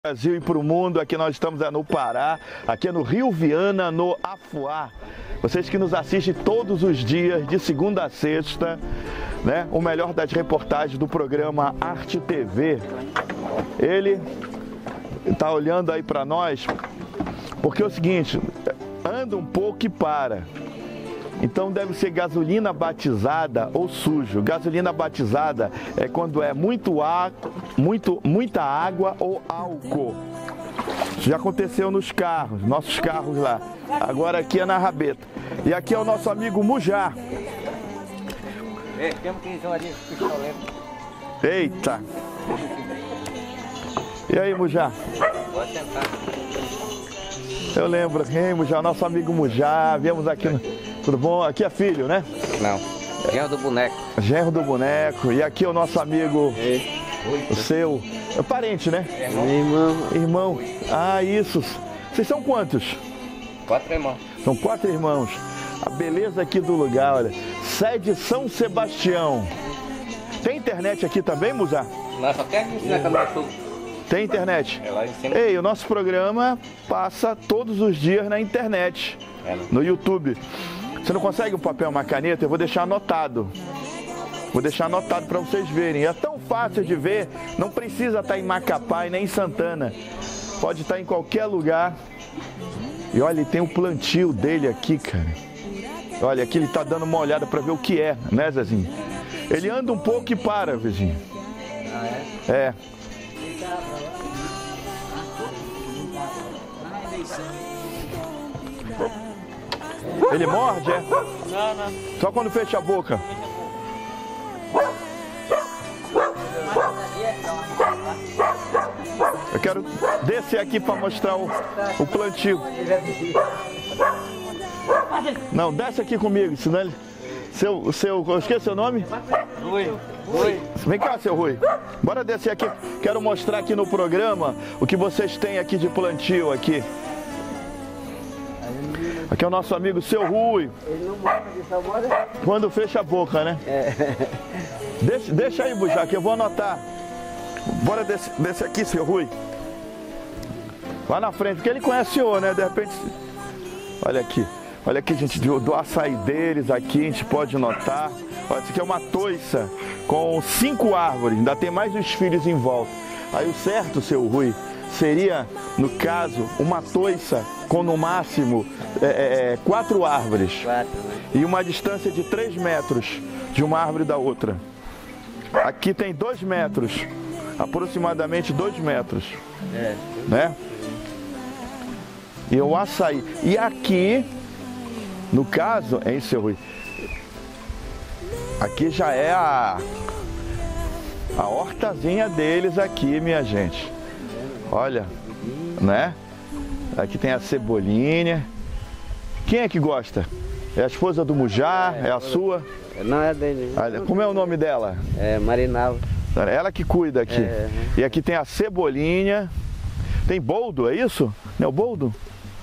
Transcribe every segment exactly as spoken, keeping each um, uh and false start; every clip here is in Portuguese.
Brasil e para o mundo, aqui nós estamos é no Pará, aqui é no Rio Viana, no Afuá. Vocês que nos assistem todos os dias, de segunda a sexta, né? O melhor das reportagens do programa Arte T V. Ele está olhando aí para nós, porque é o seguinte, anda um pouco e para. Então deve ser gasolina batizada ou sujo. Gasolina batizada é quando é muito ar, muito, muita água ou álcool. Isso já aconteceu nos carros, nossos carros lá. Agora aqui é na rabeta. E aqui é o nosso amigo Mujá. Eita! E aí, Mujá? Pode sentar. Eu lembro, hein, Mujá, nosso amigo Mujá. Viemos aqui no... Tudo bom? Aqui é filho, né? Não, genro do boneco. Genro do boneco. E aqui é o nosso amigo, o seu, é parente, né? Meu irmão. Irmão. Ah, isso. Vocês são quantos? Quatro irmãos. São quatro irmãos. A beleza aqui do lugar, olha. Sede São Sebastião. Tem internet aqui também, Muzá? Nós só tem aqui na Câmara Sul. Tem internet? É lá em cima. Ei, o nosso programa passa todos os dias na internet, É, né? no YouTube. Você não consegue um papel, uma caneta? Eu vou deixar anotado. Vou deixar anotado para vocês verem. É tão fácil de ver, não precisa estar em Macapá e nem em Santana. Pode estar em qualquer lugar. E olha, tem um plantio dele aqui, cara. Olha, aqui ele está dando uma olhada para ver o que é, né, Zezinho? Ele anda um pouco e para, vizinho. Ah, é? É. Ele morde, é? Não, não. Só quando fecha a boca. Eu quero descer aqui para mostrar o, o plantio. Não, desce aqui comigo, senão ele... Seu, seu, eu esqueci seu nome? Rui. Rui. Vem cá, seu Rui. Bora descer aqui. Quero mostrar aqui no programa o que vocês têm aqui de plantio aqui. Aqui é o nosso amigo seu Rui. Ele não mora, ele só mora. Quando fecha a boca, né? É. Deixa, deixa aí, Bujá, que eu vou anotar. Bora descer, descer aqui, seu Rui. Lá na frente, porque ele conhece o senhor, né? De repente... Olha aqui. Olha aqui, gente, do, do açaí deles aqui, a gente pode notar. Olha, isso aqui é uma toiça com cinco árvores. Ainda tem mais os filhos em volta. Aí o certo, seu Rui, seria, no caso, uma toiça com no máximo é, é, quatro árvores. Quatro, né? E uma distância de três metros de uma árvore da outra. Aqui tem dois metros, aproximadamente dois metros, É. né? E o açaí. E aqui, no caso, hein, seu Rui? Aqui já é a, a hortazinha deles aqui, minha gente. Olha, né? Aqui tem a cebolinha. Quem é que gosta? É a esposa do Mujá? É a sua? Não é dele. Olha, como é o nome dela? É Marinal. Ela que cuida aqui. É. E aqui tem a cebolinha. Tem boldo, é isso? Não é o boldo?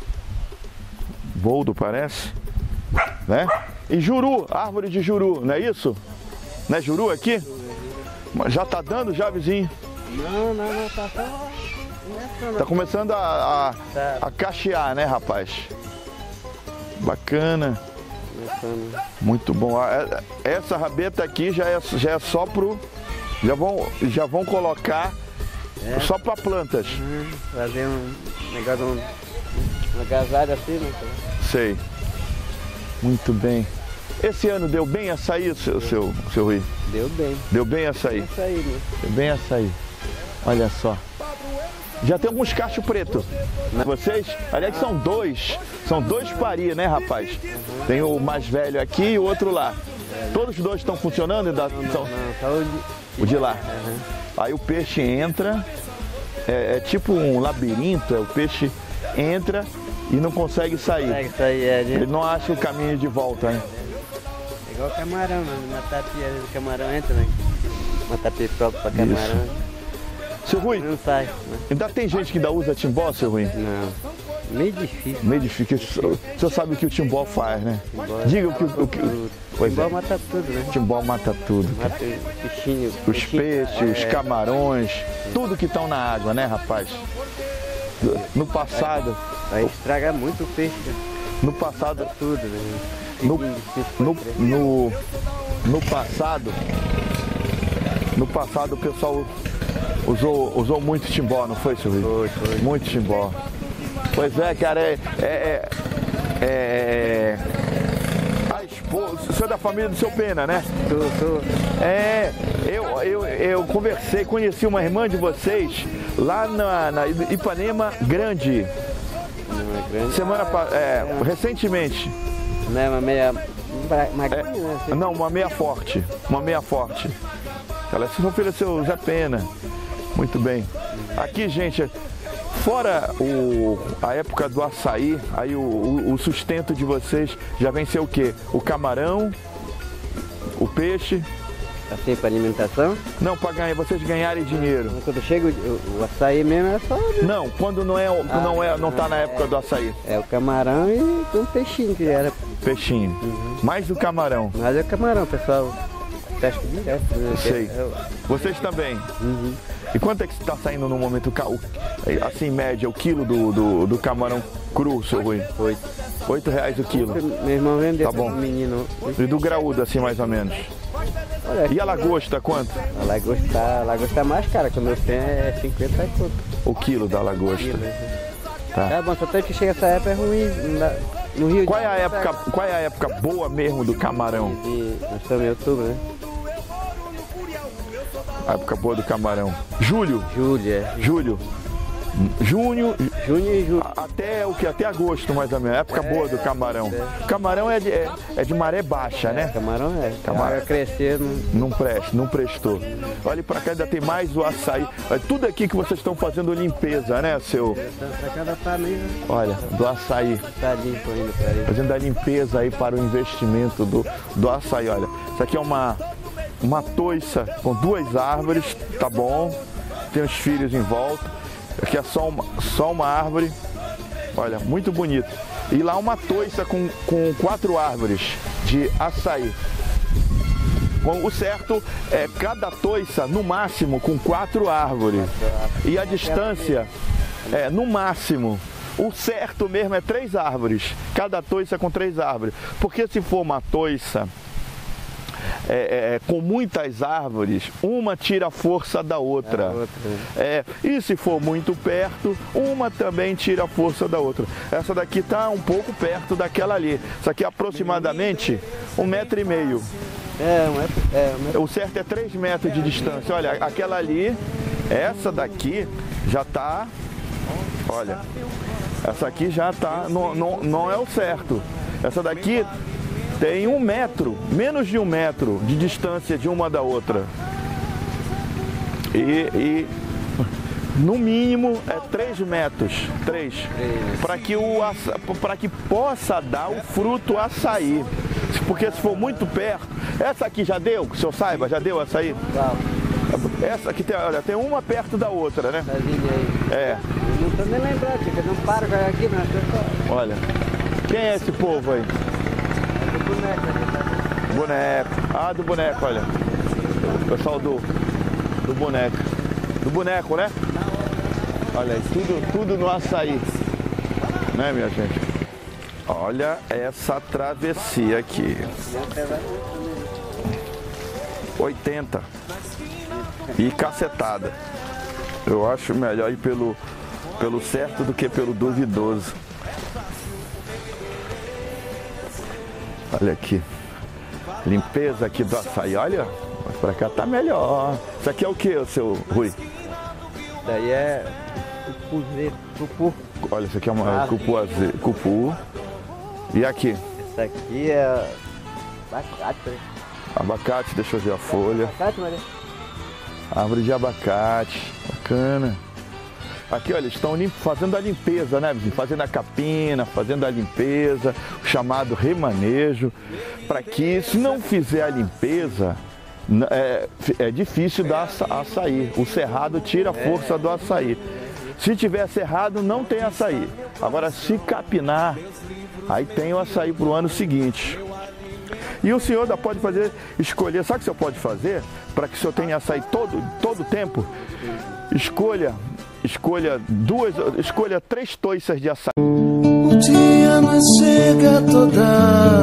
Boldo parece. Né? E juru, árvore de juru, não é isso? Não é juru aqui? Mas já tá dando já, vizinho? Não, não, não, tá só... Tá começando a, a, a cachear, né, rapaz? Bacana. Muito bom. Essa rabeta aqui já é, já é só pro... Já vão, já vão colocar É. só para plantas. Uhum. Fazer um negócio, um, uma agasalho assim, né? Sei. Muito bem. Esse ano deu bem açaí, seu, seu, seu Rui? Deu bem. Deu bem açaí? Isso aí, né? Deu bem açaí. Olha só. Já tem alguns cachos pretos. Vocês, aliás, são dois. São dois pari, né, rapaz? Tem o mais velho aqui e o outro lá. Todos os dois estão funcionando? São... Não, só o de, O de lá. Uhum. Aí o peixe entra, é, é tipo um labirinto, é, o peixe entra e não consegue sair. É, isso aí é de... Ele não acha o caminho de volta, né? É igual camarão, né? Uma tapia, o camarão entra, né? Uma tapia própria para camarão. Seu Rui, Não sai, né? ainda tem gente que ainda usa timbó, seu Rui? Não. Meio difícil. Meio difícil. O senhor sabe o que o timbó faz, né? Timbó Diga o que o que. O Pois timbó é. mata tudo, né? O timbó mata tudo. Mata os peixinhos. Os peixes, os camarões, tudo que estão na água, né, rapaz? No passado, Vai estragar muito o peixe, né? no passado, Tudo, né? no, Fiquinho difícil no, pra crer. no, no passado, no passado o pessoal usou, usou muito timbó, não foi, seu Rui? Foi, foi. Muito timbó. Pois é, cara, é. é, é, é a esposa, o senhor é da família do seu Pena, né? Tô, tô. É, eu, eu, eu conversei, conheci uma irmã de vocês lá na, na Ipanema Grande, Não é grande. semana pa- é, recentemente. Não é uma meia. É, Magrinha, né? Assim. não, uma meia forte, uma meia forte. Ela se ofereceu Zé Pena. Muito bem. Aqui, gente, fora o, a época do açaí, aí o, o, o sustento de vocês já vem ser o quê? O camarão, o peixe. Assim, para alimentação. Não, para ganhar, vocês ganharem dinheiro. Quando chega o, o, o açaí mesmo é só. Não, quando não é, não é, não tá na época do açaí. É o camarão e um peixinho que era. Peixinho. Mais do camarão. Mas é o camarão, pessoal. Pesca direto. Né? Sei. É o- Vocês também. Uhum. E quanto é que está saindo no momento, o ca- o- assim, em média, o quilo do, do, do camarão cru, seu Rui? Oito. Oito reais o quilo. Meu irmão vendeu Tá bom. para o menino. E do graúdo, assim, mais ou menos. Olha, E a lagosta, quanto? a lagosta, a lagosta é mais cara, quando eu tenho é cinquenta e pouco. O quilo da lagosta. Tá. É bom, só tem que chega essa época é ruim. na- No Rio Qual é a de época, qual é a época boa mesmo do camarão? E nós estamos em outubro, né? A época boa do camarão. Julho, Julho, é. julho. Junho, Junho e julho. até o que? Até agosto, mais ou menos. A época boa do camarão. Camarão é de, é, é de maré baixa, né? Camarão é. Camarão. Camarão crescer, não. Não presta, não prestou. Olha pra cá, ainda tem mais o açaí. Olha, tudo aqui que vocês estão fazendo limpeza, né, seu? Pra cada família Olha, do açaí. tá limpo ainda pra ele. Fazendo a limpeza aí para o investimento do, do açaí. Olha, isso aqui é uma, uma toiça com duas árvores, tá bom? Tem os filhos em volta. Aqui é só uma, só uma árvore. Olha, muito bonito. E lá uma toiça com, com quatro árvores de açaí. Com o certo é cada toiça, no máximo, com quatro árvores. E a distância é, no máximo, o certo mesmo é três árvores. Cada toiça com três árvores. Porque se for uma toiça é, é, com muitas árvores, uma tira a força da outra. A outra, né? É, e se for muito perto, uma também tira a força da outra. Essa daqui está um pouco perto daquela ali. Isso aqui é aproximadamente um metro e meio. É, um é, é, um é O certo é três metros de distância. Olha, aquela ali, essa daqui já está. Olha, essa aqui já está. Não, não, não é o certo. Essa daqui tem um metro, menos de um metro de distância de uma da outra. E, e no mínimo é três metros, três, para que o para que possa dar o fruto açaí. Porque se for muito perto, essa aqui já deu, que o senhor saiba, já deu açaí? Qual? Essa aqui tem, olha, tem uma perto da outra, né? Essa linha aí. É, Eu não tô nem lembrando, porque eu não paro com ela aqui, não. olha. Quem é esse povo aí? É do boneco ali, tá? Boneco. Ah, do boneco, olha. Pessoal do, do boneco. Do boneco, né? Olha aí, tudo, tudo no açaí. Né, minha gente? Olha essa travessia aqui. oitenta. E cacetada. Eu acho melhor ir pelo, pelo certo do que pelo duvidoso. Olha aqui. Limpeza aqui do açaí. Olha, mas pra cá tá melhor. Isso aqui é o que, seu Rui? Daí é cupuzeiro, cupu. Olha, isso aqui é uma cupu, aze- cupu. E aqui? Essa aqui é abacate, né? Abacate, deixa eu ver a folha. Abacate, Maria? Árvore de abacate, bacana. Aqui, olha, eles estão lim- fazendo a limpeza, né, vizinho? Fazendo a capina, fazendo a limpeza, o chamado remanejo, para que, se não fizer a limpeza, n- é, é difícil dar aça- açaí. O cerrado tira a força do açaí. Se tiver cerrado, não tem açaí. Agora, se capinar, aí tem o açaí para o ano seguinte. E o senhor ainda pode fazer, escolher, sabe o que o senhor pode fazer? Para que o senhor tenha açaí todo, todo o tempo? Escolha, escolha duas, escolha três toiças de açaí. O dia não chega toda